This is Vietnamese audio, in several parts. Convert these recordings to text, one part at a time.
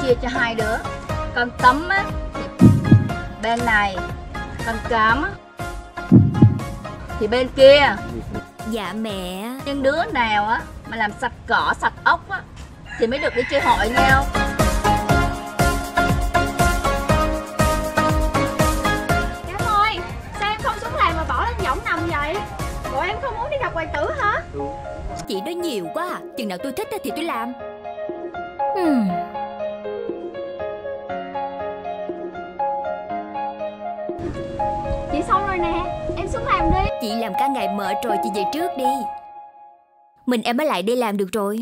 chia cho hai đứa. Con Tấm á bên này, con Cám á thì bên kia. Dạ mẹ. Nhưng đứa nào á mà làm sạch cỏ sạch ốc á thì mới được đi chơi hội nhau. Cám ơi, sao em không xuống làm mà bỏ lên võng nằm vậy? Bộ em không muốn đi gặp hoàng tử hả? Chị nói nhiều quá à. Chừng nào tôi thích thì tôi làm. Chị xong rồi nè, em xuống làm đi. Chị làm cả ngày mệt rồi, chị về trước đi. Mình em mới lại đi làm được rồi.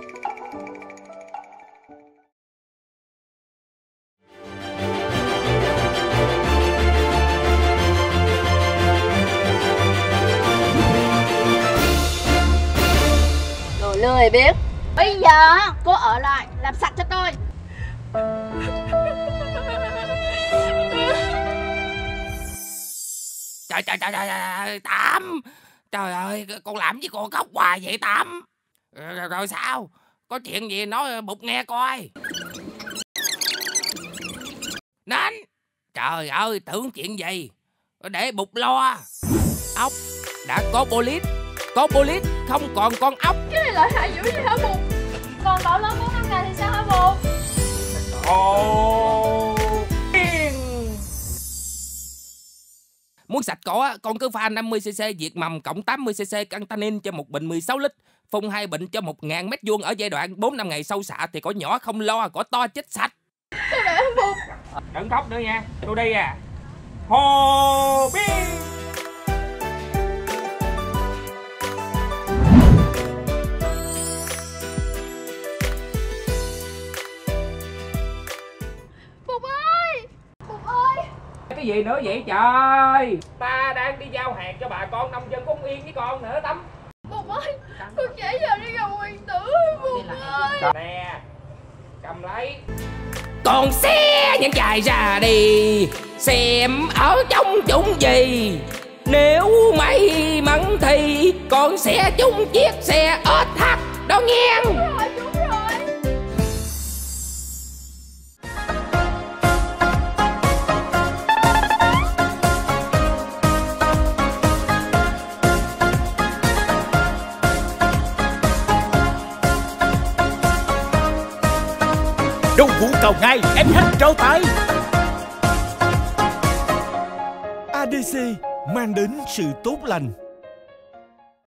Đồ lười biết. Bây giờ cô ở lại làm sạch cho tôi. Trời, Tám. Trời ơi, con làm gì con khóc hoài vậy Tám? Rồi sao? Có chuyện gì nói Bụt nghe coi. Nên. Trời ơi, tưởng chuyện gì? Để Bụt lo. Ốc đã có police. Có police không còn con ốc. Cái này lại hại dữ vậy hả Bụt? Còn bảo lớn 4-5 ngày thì sao hả Bụt? Muốn sạch cỏ, con cứ pha 50cc diệt mầm cộng 80cc Cantanin cho một bình 16 lít. Phun 2 bình cho 1000 mét vuông ở giai đoạn 4-5 ngày sau xạ thì cỏ nhỏ không lo, cỏ to chết sạch. Tôi để Bụt. Đừng khóc nữa nha, tôi đi à. Hồ Biên. Bụt ơi! Bụt ơi! Cái gì nữa vậy trời? Ta đang đi giao hàng cho bà con nông dân Phúc Yên với con nữa Tấm. Bụt ơi! Con trễ giờ đi gặp hoàng tử Bụt ơi! Nè, cầm lấy. Con xe những chài ra đi, xem ở trong chúng gì. Nếu may mắn thì con sẽ trúng chiếc xe SH đó nghe. Đúng rồi. Đông Vũ Cầu Ngay SH trao tay. ADC mang đến sự tốt lành.